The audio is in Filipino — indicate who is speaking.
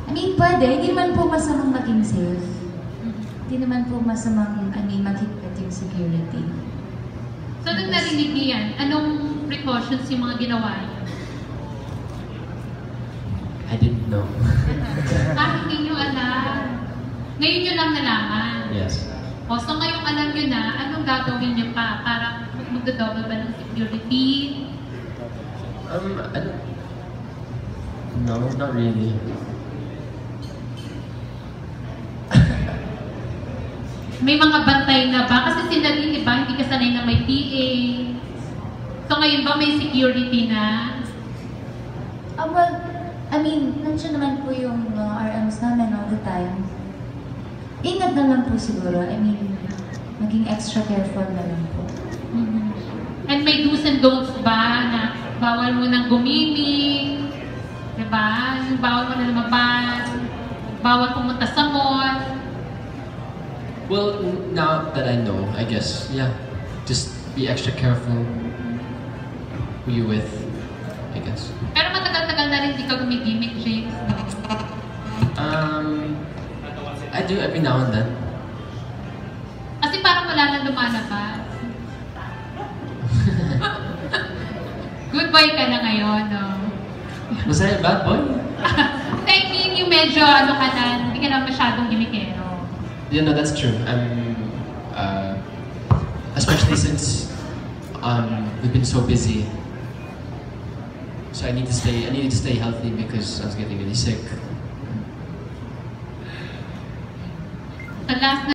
Speaker 1: I mean, pwede. Hindi naman po masamang maging safe. Hindi naman po masamang, maghigpit yung security.
Speaker 2: So, nung narinig niyo yan, anong precautions yung mga ginawa niyo?
Speaker 3: I didn't know.
Speaker 2: Hindi niyo alam. Ngayon niyo lang nalaman.
Speaker 3: Yes.
Speaker 2: O, so ngayong alam niyo na, anong gagawin niyo pa? Para magdodouble ba ng security?
Speaker 3: No, not really.
Speaker 2: May mga bantay na ba? Kasi si JaDine, di ba, hindi ka sanay na may PA. So ngayon ba may security na?
Speaker 1: Well, I mean, nandiyan naman po yung RMs namin all the time. Ingat na lang po siguro. I mean, maging extra careful na lang po.
Speaker 2: And may do's and don'ts ba na bawal mo nang gumimik? Diba? Yung bawal mo na lumabas? Bawal pumunta sa mall?
Speaker 3: Well, now that I know, I guess, yeah, just be extra careful who you with, I guess.
Speaker 2: Pero matagal-tagal na rin di ka gumigimik, James.
Speaker 3: I do every now and then.
Speaker 2: Kasi parang wala nang lumalabas. Good boy ka na ngayon, no?
Speaker 3: Was I a bad boy?
Speaker 2: I mean, yung medyo ano ka na, hindi ka na masyadong gimikero.
Speaker 3: Yeah, no, that's true. Especially since we've been so busy. So I needed to stay healthy because I was getting really sick.
Speaker 2: The last